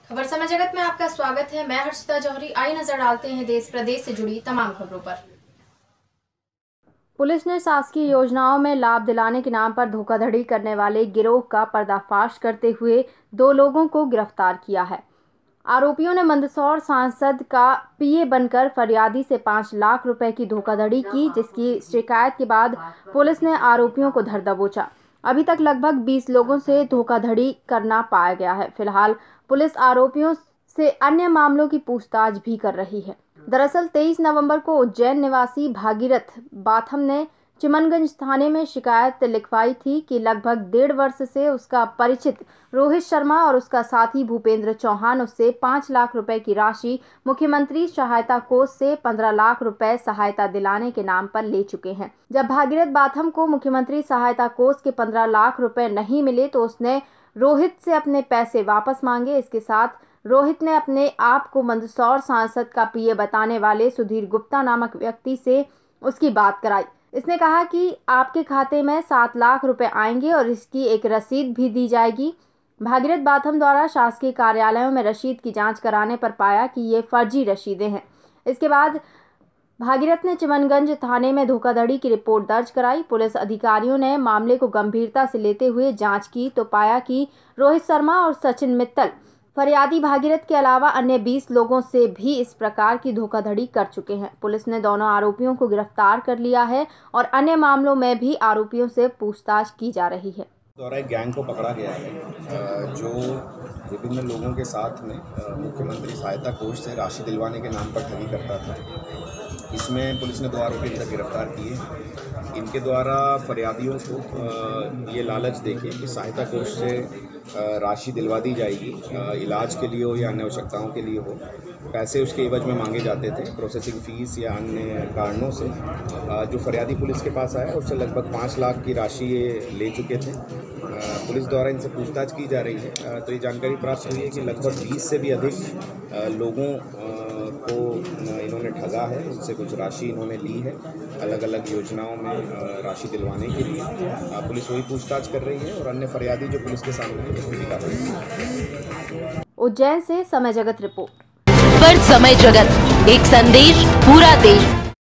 खबर समय जगत में आपका स्वागत है। मैं हर्षिता जौहरी। आई नजर डालते हैं देश प्रदेश से जुड़ी तमाम खबरों पर। पुलिस ने शासकीय योजनाओं में लाभ दिलाने के नाम पर धोखाधड़ी करने वाले गिरोह का पर्दाफाश करते हुए 2 लोगों को गिरफ्तार किया है। आरोपियों ने मंदसौर सांसद का पीए बनकर फरियादी से 5 लाख रुपए की धोखाधड़ी की, जिसकी शिकायत के बाद पुलिस ने आरोपियों को धर दबोचा। अभी तक लगभग 20 लोगों से धोखाधड़ी करना पाया गया है। फिलहाल पुलिस आरोपियों से अन्य मामलों की पूछताछ भी कर रही है। दरअसल 23 नवंबर को उज्जैन निवासी भागीरथ बाथम ने चिमनगंज थाने में शिकायत लिखवाई थी कि लगभग 1.5 वर्ष से उसका परिचित रोहित शर्मा और उसका साथी भूपेंद्र चौहान उससे 5 लाख रुपए की राशि मुख्यमंत्री सहायता कोष से 15 लाख रुपए सहायता दिलाने के नाम पर ले चुके हैं। जब भागीरथ बाथम को मुख्यमंत्री सहायता कोष के 15 लाख रुपए नहीं मिले तो उसने रोहित से अपने पैसे वापस मांगे। इसके साथ रोहित ने अपने आप को मंदसौर सांसद का पीए बताने वाले सुधीर गुप्ता नामक व्यक्ति से उसकी बात कराई। इसने कहा कि आपके खाते में 7 लाख रुपए आएंगे और इसकी एक रसीद भी दी जाएगी। भागीरथ बाथम द्वारा शासकीय कार्यालयों में रसीद की जांच कराने पर पाया कि ये फर्जी रसीदें हैं। इसके बाद भागीरथ ने चिमनगंज थाने में धोखाधड़ी की रिपोर्ट दर्ज कराई। पुलिस अधिकारियों ने मामले को गंभीरता से लेते हुए जांच की तो पाया कि रोहित शर्मा और सचिन मित्तल फरियादी भागीरथ के अलावा अन्य 20 लोगों से भी इस प्रकार की धोखाधड़ी कर चुके हैं। पुलिस ने दोनों आरोपियों को गिरफ्तार कर लिया है और अन्य मामलों में भी आरोपियों से पूछताछ की जा रही है। द्वारा एक गैंग को पकड़ा गया है जो विभिन्न लोगों के साथ में मुख्यमंत्री सहायता कोष से राशि दिलवाने के नाम पर ठगी करता था। इसमें पुलिस ने 2 आरोपी गिरफ्तार किए। इनके द्वारा फरियादियों को ये लालच देके कि सहायता कोष से राशि दिलवा दी जाएगी, इलाज के लिए हो या अन्य आवश्यकताओं के लिए हो। पैसे उसके एवज में मांगे जाते थे, प्रोसेसिंग फीस या अन्य कारणों से। जो फरियादी पुलिस के पास आया उससे लगभग 5 लाख की राशि ये ले चुके थे। पुलिस द्वारा इनसे पूछताछ की जा रही है तो ये जानकारी प्राप्त हुई है कि लगभग 20 से भी अधिक लोगों को इन्होंने ठगा है। उनसे कुछ राशि इन्होंने ली है अलग अलग योजनाओं में राशि दिलवाने के लिए। पुलिस वही पूछताछ कर रही है और अन्य फरियादी जो पुलिस के सामने है उसमें भी कार्रवाई। उज्जैन से समय जगत रिपोर्ट। पर समय जगत, एक संदेश पूरा देश।